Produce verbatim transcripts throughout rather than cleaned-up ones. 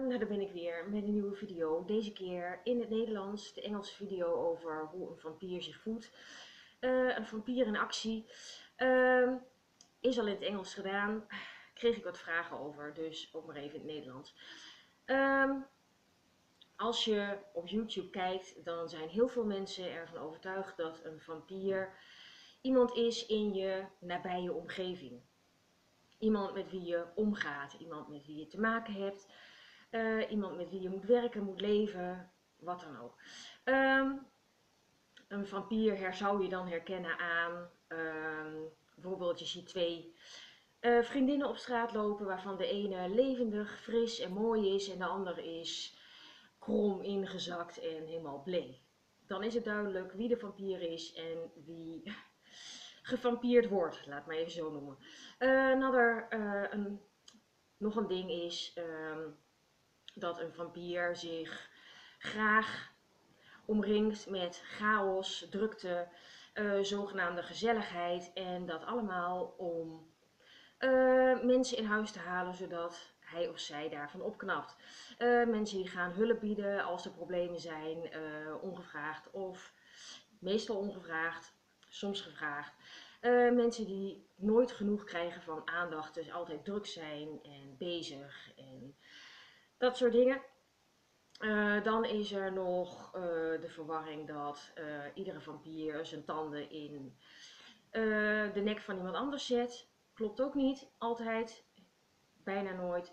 nou, daar ben ik weer met een nieuwe video. Deze keer in het Nederlands, de Engelse video over hoe een vampier zich voedt. Uh, een vampier in actie. Uh, is al in het Engels gedaan. Kreeg ik wat vragen over, dus ook maar even in het Nederlands. Uh, als je op YouTube kijkt, dan zijn heel veel mensen ervan overtuigd dat een vampier iemand is in je nabije omgeving. Iemand met wie je omgaat, iemand met wie je te maken hebt. Uh, iemand met wie je moet werken, moet leven, wat dan ook. Um, een vampier her zou je dan herkennen aan, um, bijvoorbeeld je ziet twee uh, vriendinnen op straat lopen waarvan de ene levendig, fris en mooi is en de andere is krom, ingezakt en helemaal bleek. Dan is het duidelijk wie de vampier is en wie gevampierd wordt, laat maar even zo noemen. Uh, another, uh, een, nog een ding is um, dat een vampier zich graag omringt met chaos, drukte, uh, zogenaamde gezelligheid en dat allemaal om uh, mensen in huis te halen zodat hij of zij daarvan opknapt. Uh, mensen die gaan hulp bieden als er problemen zijn, uh, ongevraagd of meestal ongevraagd, soms gevraagd. Uh, mensen die nooit genoeg krijgen van aandacht, dus altijd druk zijn en bezig en dat soort dingen. Uh, dan is er nog uh, de verwarring dat uh, iedere vampier zijn tanden in uh, de nek van iemand anders zet. Klopt ook niet, altijd, bijna nooit.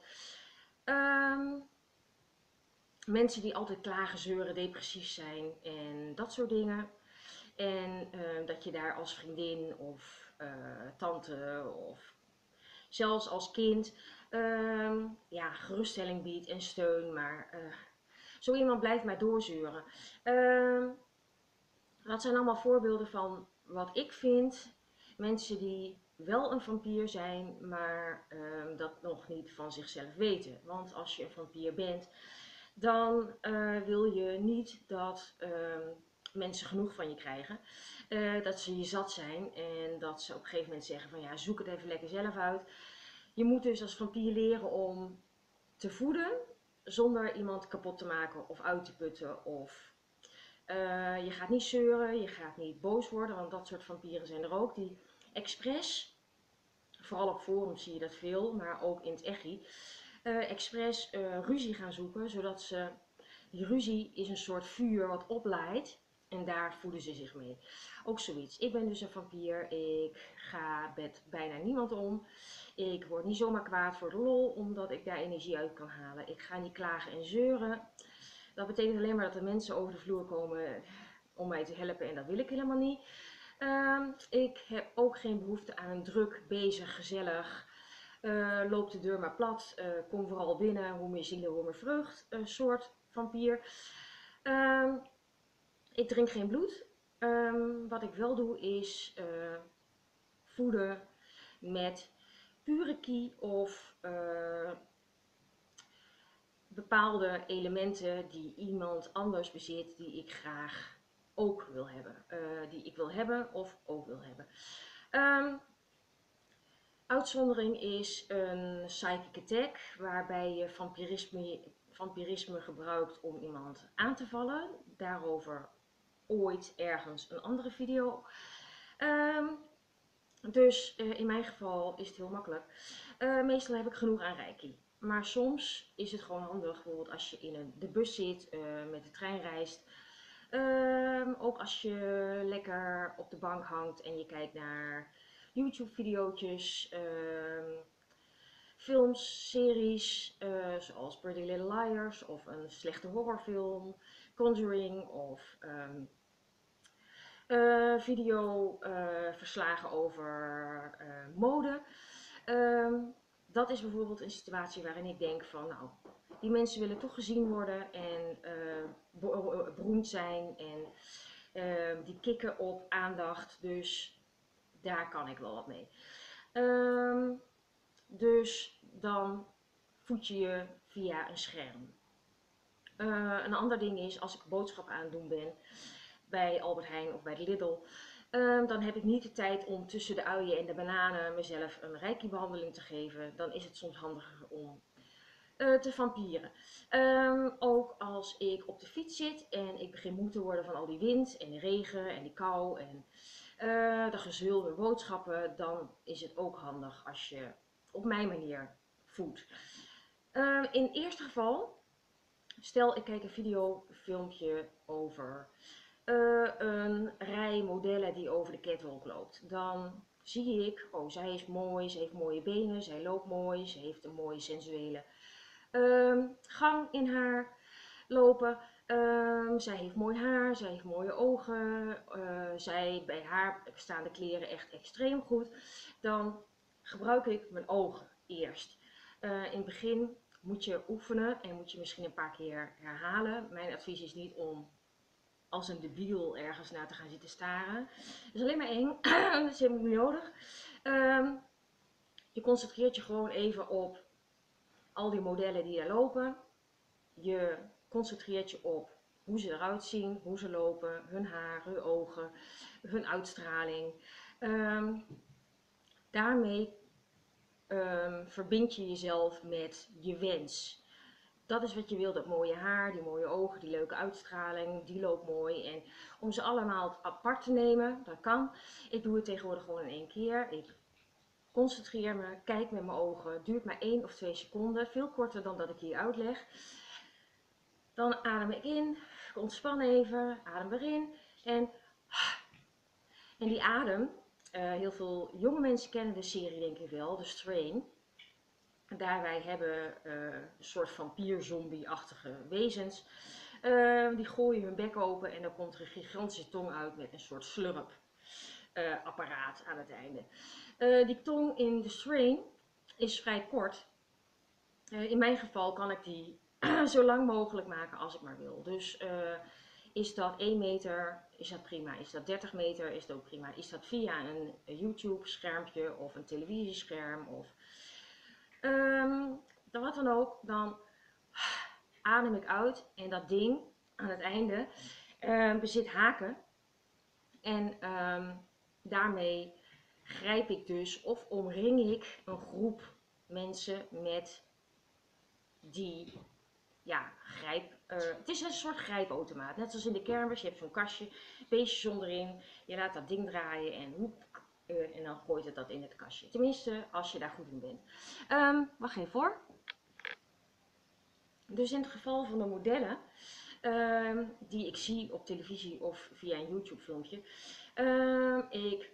Um, mensen die altijd klagen, zeuren, depressief zijn en dat soort dingen. En uh, dat je daar als vriendin of uh, tante of zelfs als kind uh, ja, geruststelling biedt en steun, maar uh, zo iemand blijft maar doorzeuren. Uh, dat zijn allemaal voorbeelden van wat ik vind. Mensen die wel een vampier zijn, maar uh, dat nog niet van zichzelf weten. Want als je een vampier bent, dan uh, wil je niet dat uh, mensen genoeg van je krijgen. Uh, dat ze je zat zijn en dat ze op een gegeven moment zeggen van ja, zoek het even lekker zelf uit. Je moet dus als vampier leren om te voeden zonder iemand kapot te maken of uit te putten. Of uh, je gaat niet zeuren, je gaat niet boos worden, want dat soort vampieren zijn er ook. Die expres, vooral op forums zie je dat veel, maar ook in het echi, uh, expres uh, ruzie gaan zoeken, zodat ze, die ruzie is een soort vuur wat opleidt en daar voeden ze zich mee. Ook zoiets. Ik ben dus een vampier, ik ga met bijna niemand om. Ik word niet zomaar kwaad voor de lol, omdat ik daar energie uit kan halen. Ik ga niet klagen en zeuren. Dat betekent alleen maar dat er mensen over de vloer komen om mij te helpen en dat wil ik helemaal niet. Uh, ik heb ook geen behoefte aan een druk, bezig, gezellig, uh, loop de deur maar plat, uh, kom vooral binnen, hoe meer zielen, hoe meer vreugd, uh, soort vampier. Uh, ik drink geen bloed. Um, wat ik wel doe is uh, voeden met pure ki of uh, bepaalde elementen die iemand anders bezit, die ik graag ook wil hebben. Uh, die ik wil hebben of ook wil hebben. Um, uitzondering is een psychic attack, waarbij je vampirisme, vampirisme gebruikt om iemand aan te vallen. Daarover ooit ergens een andere video. Um, dus uh, in mijn geval is het heel makkelijk. Uh, meestal heb ik genoeg aan reiki. Maar soms is het gewoon handig, bijvoorbeeld als je in een, de bus zit, uh, met de trein reist. Uh, ook als je lekker op de bank hangt en je kijkt naar YouTube video's, uh, films, series, uh, zoals Pretty Little Liars of een slechte horrorfilm, Conjuring of um, uh, video uh, verslagen over uh, mode. Um, dat is bijvoorbeeld een situatie waarin ik denk van nou, die mensen willen toch gezien worden en uh, beroemd zijn en uh, die kikken op aandacht, dus daar kan ik wel wat mee. Um, dus dan voed je je via een scherm. Uh, een ander ding is als ik boodschappen aan het doen ben bij Albert Heijn of bij de Lidl. Um, dan heb ik niet de tijd om tussen de uien en de bananen mezelf een reiki-behandeling te geven. Dan is het soms handiger om uh, te vampieren. Um, ook als ik op de fiets zit en ik begin moe te worden van al die wind en de regen en die kou en uh, de gezulde boodschappen, dan is het ook handig als je op mijn manier voedt. Uh, in het eerste geval, stel ik kijk een video, een filmpje over uh, een rij modellen die over de catwalk loopt. Dan zie ik, oh zij is mooi, ze heeft mooie benen, zij loopt mooi, ze heeft een mooie sensuele um, gang in haar lopen. Um, zij heeft mooi haar, zij heeft mooie ogen, uh, zij, bij haar staan de kleren echt extreem goed. Dan gebruik ik mijn ogen eerst. Uh, in het begin moet je oefenen en moet je misschien een paar keer herhalen. Mijn advies is niet om als een debiel ergens naar te gaan zitten staren. Dat is alleen maar eng, dat is helemaal niet nodig. Um, je concentreert je gewoon even op al die modellen die er lopen. Je concentreert je op hoe ze eruit zien, hoe ze lopen, hun haar, hun ogen, hun uitstraling. Um, daarmee um, verbind je jezelf met je wens. Dat is wat je wil, dat mooie haar, die mooie ogen, die leuke uitstraling, die loopt mooi. En om ze allemaal apart te nemen, dat kan. Ik doe het tegenwoordig gewoon in één keer. Ik concentreer me, kijk met mijn ogen. Het duurt maar één of twee seconden, veel korter dan dat ik hier uitleg. Dan adem ik in, ik ontspan even, adem erin. En, en die adem, uh, heel veel jonge mensen kennen de serie denk ik wel, The Strain. Daarbij hebben uh, een soort vampier-zombie-achtige wezens. Uh, die gooien hun bek open en dan komt er een gigantische tong uit met een soort slurp uh, apparaat aan het einde. Uh, die tong in The Strain is vrij kort. Uh, in mijn geval kan ik die zo lang mogelijk maken als ik maar wil. Dus uh, is dat één meter, is dat prima. Is dat dertig meter, is dat ook prima. Is dat via een YouTube schermpje of een televisiescherm of um, wat dan ook, dan adem ik uit en dat ding aan het einde uh, bezit haken. En um, daarmee grijp ik dus of omring ik een groep mensen met die, ja, grijp. Uh, het is een soort grijpautomaat. Net zoals in de kermis, je hebt zo'n kastje, beestjes onderin. Je laat dat ding draaien en hoep. Uh, en dan gooit het dat in het kastje. Tenminste, als je daar goed in bent. Um, wacht even hoor. Dus in het geval van de modellen um, die ik zie op televisie of via een YouTube filmpje. Um, ik...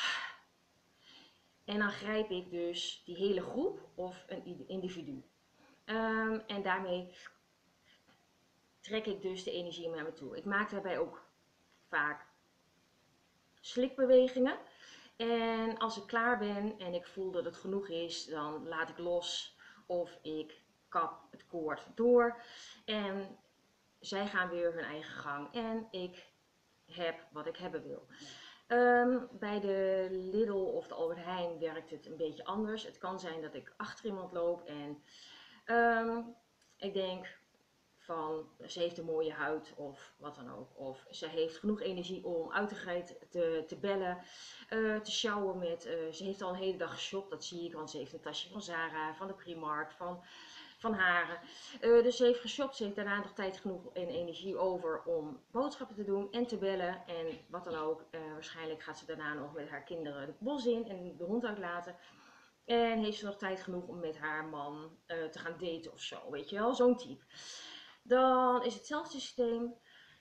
En dan grijp ik dus die hele groep of een individu. Um, en daarmee trek ik dus de energie naar me toe. Ik maak daarbij ook vaak slikbewegingen. En als ik klaar ben en ik voel dat het genoeg is, dan laat ik los of ik kap het koord door. En zij gaan weer hun eigen gang en ik heb wat ik hebben wil. Um, bij de Lidl of de Albert Heijn werkt het een beetje anders. Het kan zijn dat ik achter iemand loop en um, ik denk van ze heeft een mooie huid of wat dan ook. Of ze heeft genoeg energie om uitgebreid te, te bellen, uh, te sjouwen met, uh, ze heeft al een hele dag geshopt, dat zie ik, want ze heeft een tasje van Zara, van de Primark, van, van Haren. Uh, dus ze heeft geshopt, ze heeft daarna nog tijd genoeg en energie over om boodschappen te doen en te bellen en wat dan ook. Uh, waarschijnlijk gaat ze daarna nog met haar kinderen het bos in en de hond uitlaten. En heeft ze nog tijd genoeg om met haar man uh, te gaan daten of zo, weet je wel, zo'n type. Dan is hetzelfde systeem.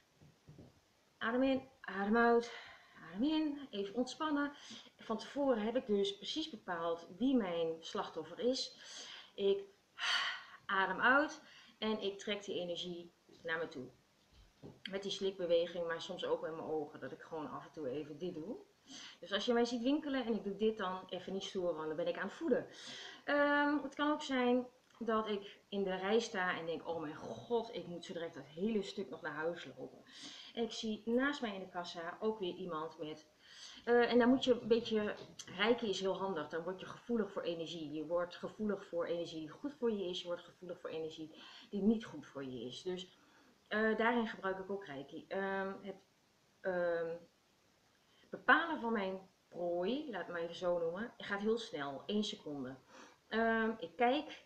Adem in, adem uit, adem in, even ontspannen. Van tevoren heb ik dus precies bepaald wie mijn slachtoffer is. Ik adem uit en ik trek die energie naar me toe. Met die slikbeweging, maar soms ook met mijn ogen, dat ik gewoon af en toe even dit doe. Dus als je mij ziet winkelen en ik doe dit, dan even niet storen, want dan ben ik aan het voeden. Um, het kan ook zijn dat ik in de rij sta en denk, oh mijn god, ik moet zo direct dat hele stuk nog naar huis lopen. En ik zie naast mij in de kassa ook weer iemand met... Uh, en dan moet je een beetje... Rijken is heel handig, dan word je gevoelig voor energie. Je wordt gevoelig voor energie die goed voor je is, je wordt gevoelig voor energie die niet goed voor je is. Dus uh, daarin gebruik ik ook Reiki. Um, het um, bepalen van mijn prooi, laat het maar even zo noemen, gaat heel snel, één seconde. Um, ik kijk...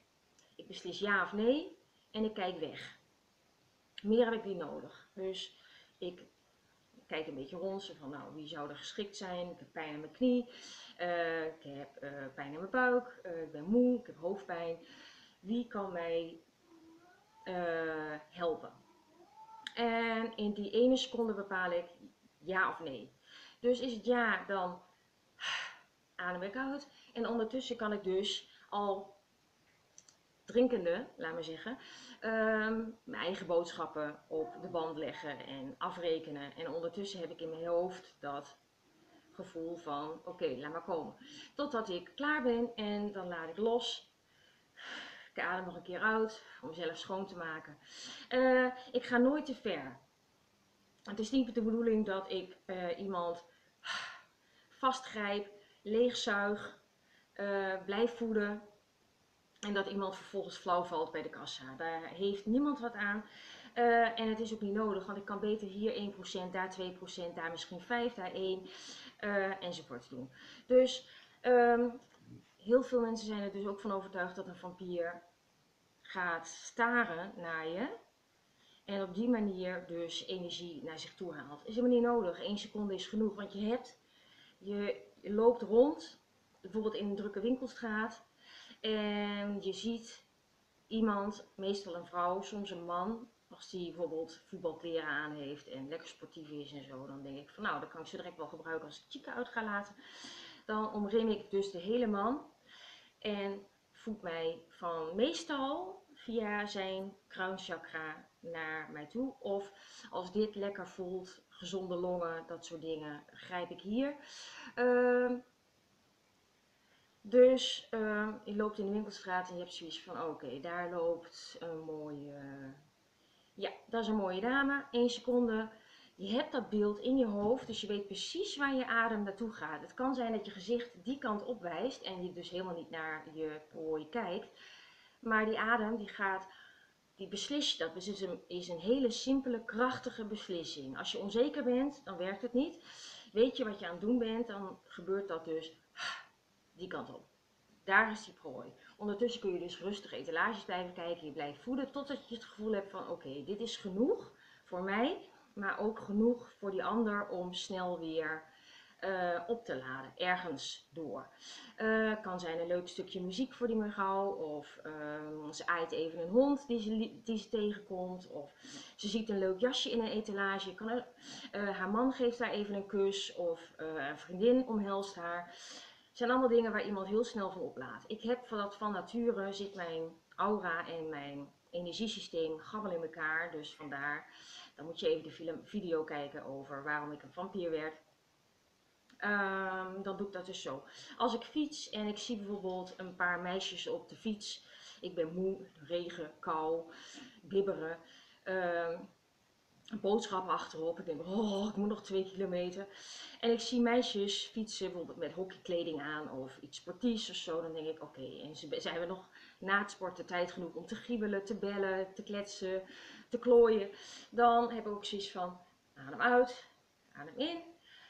Ik beslis ja of nee en ik kijk weg. Meer heb ik niet nodig. Dus ik kijk een beetje rond, zo van nou, wie zou er geschikt zijn? Ik heb pijn aan mijn knie, uh, ik heb uh, pijn aan mijn buik, uh, ik ben moe, ik heb hoofdpijn. Wie kan mij uh, helpen? En in die ene seconde bepaal ik ja of nee. Dus is het ja, dan adem ik uit. En ondertussen kan ik dus al drinkende, laat maar zeggen, um, mijn eigen boodschappen op de band leggen en afrekenen. En ondertussen heb ik in mijn hoofd dat gevoel van oké, okay, laat maar komen. Totdat ik klaar ben en dan laat ik los. Ik adem nog een keer uit om mezelf schoon te maken. Uh, ik ga nooit te ver. Het is niet de bedoeling dat ik uh, iemand vastgrijp, leegzuig, uh, blijf voeden. En dat iemand vervolgens flauw valt bij de kassa. Daar heeft niemand wat aan. Uh, en het is ook niet nodig, want ik kan beter hier één procent, daar twee procent, daar misschien vijf, daar één uh, enzovoort doen. Dus um, heel veel mensen zijn er dus ook van overtuigd dat een vampier gaat staren naar je. En op die manier dus energie naar zich toe haalt. Is helemaal niet nodig. Eén seconde is genoeg, want je hebt, je, je loopt rond, bijvoorbeeld in een drukke winkelstraat. En je ziet iemand, meestal een vrouw, soms een man, als die bijvoorbeeld voetbalkleren aan heeft en lekker sportief is en zo, dan denk ik van nou, dan kan ik ze direct wel gebruiken als ik chica uit ga laten. Dan omring ik dus de hele man en voed mij van meestal via zijn kruinchakra naar mij toe. Of als dit lekker voelt, gezonde longen, dat soort dingen, grijp ik hier. Uh, Dus uh, je loopt in de winkelstraat en je hebt zoiets van oké, okay, daar loopt een mooie, ja, dat is een mooie dame, één seconde. Je hebt dat beeld in je hoofd, dus je weet precies waar je adem naartoe gaat. Het kan zijn dat je gezicht die kant opwijst en je dus helemaal niet naar je prooi kijkt. Maar die adem, die gaat, die beslis je, dat is een, is een hele simpele, krachtige beslissing. Als je onzeker bent, dan werkt het niet. Weet je wat je aan het doen bent, dan gebeurt dat dus die kant op. Daar is die prooi. Ondertussen kun je dus rustig etalages blijven kijken. Je blijft voeden totdat je het gevoel hebt van oké, okay, dit is genoeg voor mij. Maar ook genoeg voor die ander om snel weer uh, op te laden. Ergens door. Uh, kan zijn een leuk stukje muziek voor die mevrouw. Of uh, ze aait even een hond die ze, die ze tegenkomt. Of ze ziet een leuk jasje in een etalage. Kan, uh, haar man geeft haar even een kus. Of uh, een vriendin omhelst haar. Het zijn allemaal dingen waar iemand heel snel van oplaat. Ik heb van dat van nature zit mijn aura en mijn energiesysteem gabbel in elkaar. Dus vandaar, dan moet je even de film, video kijken over waarom ik een vampier werd. Um, dan doe ik dat dus zo. Als ik fiets en ik zie bijvoorbeeld een paar meisjes op de fiets. Ik ben moe, regen, kou, bibberen. Um, boodschappen achterop. Ik denk, oh, ik moet nog twee kilometer. En ik zie meisjes fietsen bijvoorbeeld met hockeykleding aan of iets sportiefs of zo. Dan denk ik, oké, okay, en ze zijn we nog na het sporten tijd genoeg om te giebelen, te bellen, te kletsen, te klooien. Dan heb ik ook zoiets van, adem uit, adem in.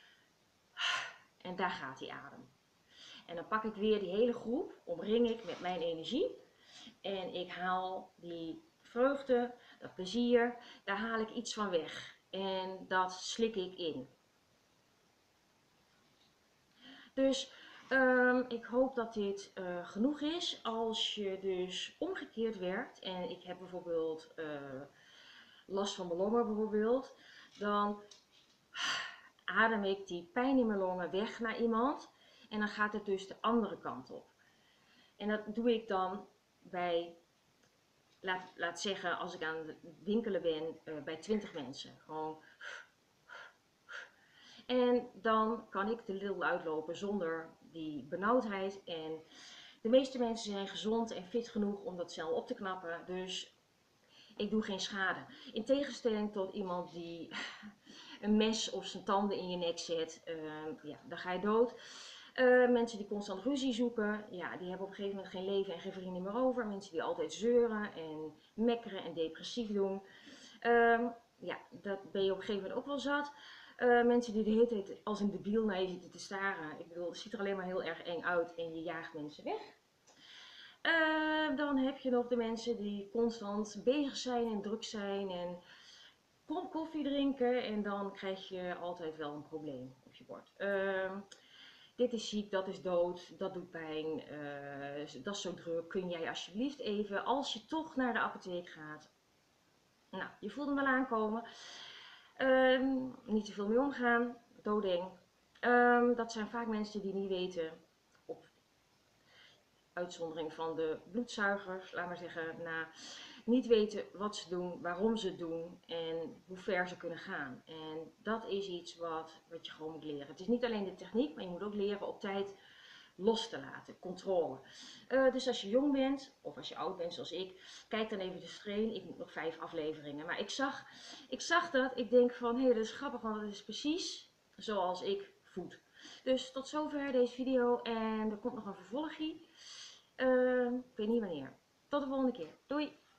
En daar gaat die adem. En dan pak ik weer die hele groep, omring ik met mijn energie. En ik haal die vreugde, dat plezier, daar haal ik iets van weg. En dat slik ik in. Dus um, ik hoop dat dit uh, genoeg is. Als je dus omgekeerd werkt en ik heb bijvoorbeeld uh, last van mijn longen bijvoorbeeld, dan adem ik die pijn in mijn longen weg naar iemand en dan gaat het dus de andere kant op. En dat doe ik dan bij, laat, laat zeggen, als ik aan het winkelen ben uh, bij twintig mensen. Gewoon. En dan kan ik de lul uitlopen zonder die benauwdheid. En de meeste mensen zijn gezond en fit genoeg om dat snel op te knappen. Dus ik doe geen schade. In tegenstelling tot iemand die een mes of zijn tanden in je nek zet, uh, ja, dan ga je dood. Uh, mensen die constant ruzie zoeken, ja, die hebben op een gegeven moment geen leven en geen vrienden meer over. Mensen die altijd zeuren en mekkeren en depressief doen. Uh, ja, dat ben je op een gegeven moment ook wel zat. Uh, mensen die de hele tijd als een debiel naar je zitten te staren. Ik bedoel, het ziet er alleen maar heel erg eng uit en je jaagt mensen weg. Uh, dan heb je nog de mensen die constant bezig zijn en druk zijn en kop koffie drinken en dan krijg je altijd wel een probleem op je bord. Uh, dit is ziek, dat is dood, dat doet pijn, uh, dat is zo druk, kun jij alsjeblieft even, als je toch naar de apotheek gaat, nou, je voelt hem wel aankomen, uh, niet te veel mee omgaan, doodeng. Uh, dat zijn vaak mensen die niet weten, op uitzondering van de bloedzuigers, laat maar zeggen, na, niet weten wat ze doen, waarom ze het doen en hoe ver ze kunnen gaan. En dat is iets wat, wat je gewoon moet leren. Het is niet alleen de techniek, maar je moet ook leren op tijd los te laten, controle. Uh, dus als je jong bent, of als je oud bent zoals ik, kijk dan even de strain. Ik moet nog vijf afleveringen. Maar ik zag, ik zag dat, ik denk van, hé, hey, dat is grappig, want het is precies zoals ik voed. Dus tot zover deze video en er komt nog een vervolgje. Uh, ik weet niet wanneer. Tot de volgende keer. Doei!